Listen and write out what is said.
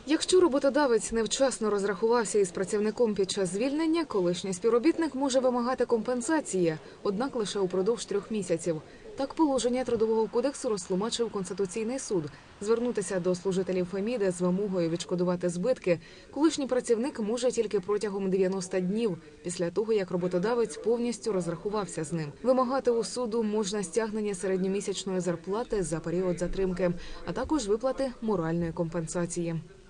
Якщо роботодавець невчасно розрахувався із працівником під час звільнення, колишній співробітник може вимагати компенсації, однак лише упродовж 3 місяців. Так положення Трудового кодексу розтлумачив Конституційний суд. Звернутися до служителів Феміди з вимогою відшкодувати збитки колишній працівник може тільки протягом 90 днів, після того, як роботодавець повністю розрахувався з ним. Вимагати у суду можна стягнення середньомісячної зарплати за період затримки, а також виплати моральної компенсації.